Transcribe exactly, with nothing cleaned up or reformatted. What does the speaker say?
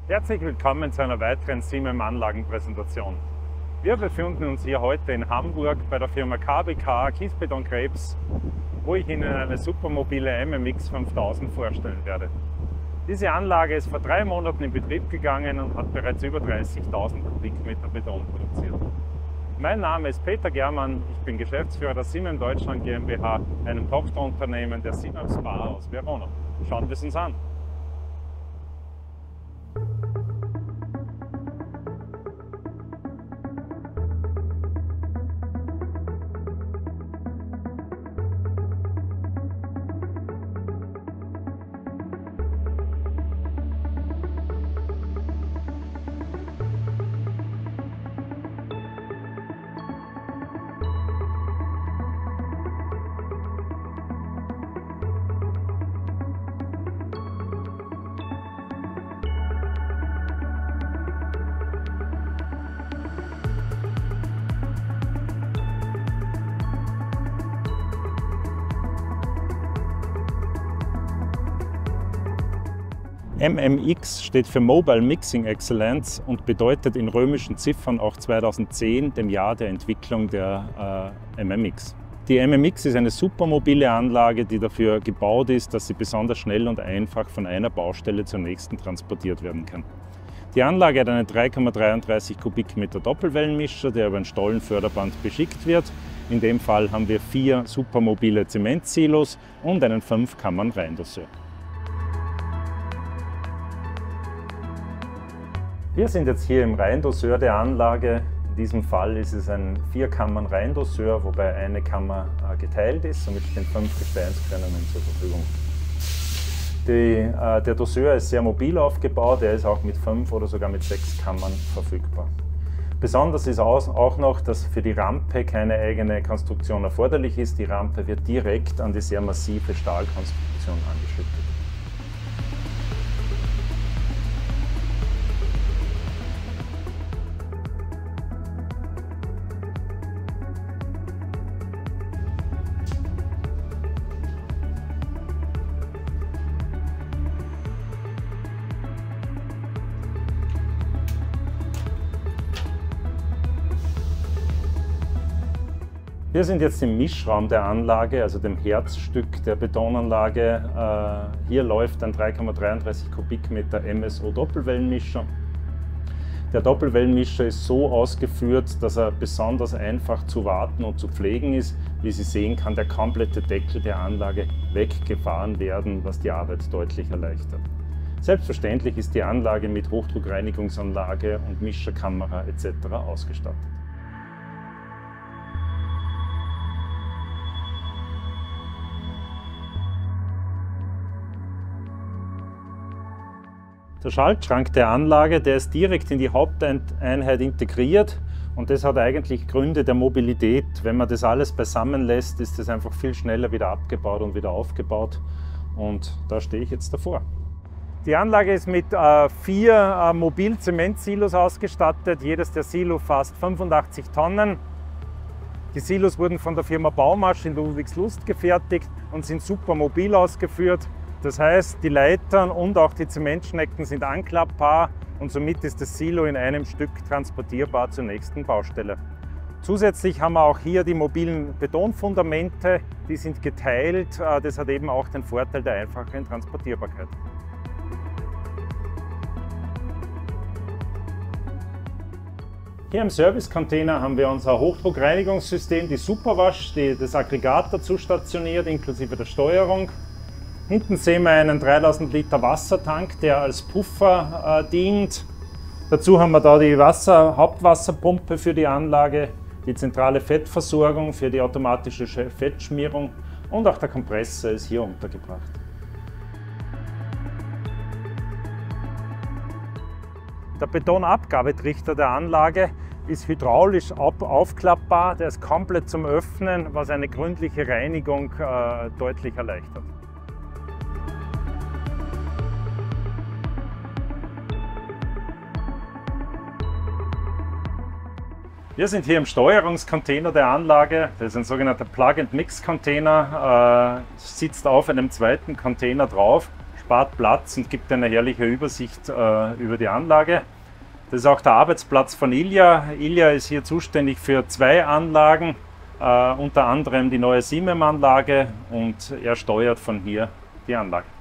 Herzlich willkommen zu einer weiteren SIMEM-Anlagenpräsentation. Wir befinden uns hier heute in Hamburg bei der Firma K B K Kiesbeton Krebs, wo ich Ihnen eine supermobile M M X fünftausend vorstellen werde. Diese Anlage ist vor drei Monaten in Betrieb gegangen und hat bereits über dreißigtausend Kubikmeter Beton produziert. Mein Name ist Peter Germann, ich bin Geschäftsführer der SIMEM Deutschland GmbH, einem Tochterunternehmen der SIMEM Spa aus Verona. Schauen wir es uns an. M M X steht für Mobile Mixing Excellence und bedeutet in römischen Ziffern auch zweitausendzehn, dem Jahr der Entwicklung der äh, M M X. Die M M X ist eine supermobile Anlage, die dafür gebaut ist, dass sie besonders schnell und einfach von einer Baustelle zur nächsten transportiert werden kann. Die Anlage hat einen drei Komma dreiunddreißig Kubikmeter Doppelwellenmischer, der über ein Stollenförderband beschickt wird. In dem Fall haben wir vier supermobile Zementsilos und einen fünf Kammern Reindoseur. Wir sind jetzt hier im Reindoseur der Anlage. In diesem Fall ist es ein vier Kammern Reindoseur, wobei eine Kammer geteilt ist, somit stehen fünf Gesteinskörnungen zur Verfügung. Die, äh, der Doseur ist sehr mobil aufgebaut, er ist auch mit fünf oder sogar mit sechs Kammern verfügbar. Besonders ist auch noch, dass für die Rampe keine eigene Konstruktion erforderlich ist. Die Rampe wird direkt an die sehr massive Stahlkonstruktion angeschüttet. Wir sind jetzt im Mischraum der Anlage, also dem Herzstück der Betonanlage. Hier läuft ein drei Komma dreiunddreißig Kubikmeter M S O Doppelwellenmischer. Der Doppelwellenmischer ist so ausgeführt, dass er besonders einfach zu warten und zu pflegen ist. Wie Sie sehen, kann der komplette Deckel der Anlage weggefahren werden, was die Arbeit deutlich erleichtert. Selbstverständlich ist die Anlage mit Hochdruckreinigungsanlage und Mischerkamera et cetera ausgestattet. Der Schaltschrank der Anlage, der ist direkt in die Haupteinheit integriert und das hat eigentlich Gründe der Mobilität. Wenn man das alles beisammen lässt, ist das einfach viel schneller wieder abgebaut und wieder aufgebaut und da stehe ich jetzt davor. Die Anlage ist mit äh, vier äh, Mobil-Zementsilos ausgestattet. Jedes der Silo fasst fünfundachtzig Tonnen. Die Silos wurden von der Firma Baumasch in Ludwigslust gefertigt und sind super mobil ausgeführt. Das heißt, die Leitern und auch die Zementschnecken sind anklappbar und somit ist das Silo in einem Stück transportierbar zur nächsten Baustelle. Zusätzlich haben wir auch hier die mobilen Betonfundamente, die sind geteilt. Das hat eben auch den Vorteil der einfachen Transportierbarkeit. Hier im Service-Container haben wir unser Hochdruckreinigungssystem, die Superwash, die das Aggregat dazu stationiert, inklusive der Steuerung. Hinten sehen wir einen dreitausend Liter Wassertank, der als Puffer äh, dient. Dazu haben wir da die Wasser, Hauptwasserpumpe für die Anlage, die zentrale Fettversorgung für die automatische Fettschmierung und auch der Kompressor ist hier untergebracht. Der Betonabgabetrichter der Anlage ist hydraulisch aufklappbar, der ist komplett zum Öffnen, was eine gründliche Reinigung äh, deutlich erleichtert. Wir sind hier im Steuerungscontainer der Anlage. Das ist ein sogenannter Plug-and-Mix-Container, äh, sitzt auf einem zweiten Container drauf. spart Platz und gibt eine herrliche Übersicht äh, über die Anlage. Das ist auch der Arbeitsplatz von Ilja. Ilja ist hier zuständig für zwei Anlagen, äh, unter anderem die neue Simem-Anlage, und er steuert von hier die Anlage.